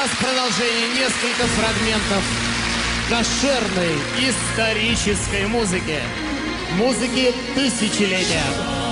сейчас продолжение несколько фрагментов кошерной исторической музыки. Музыки тысячелетия.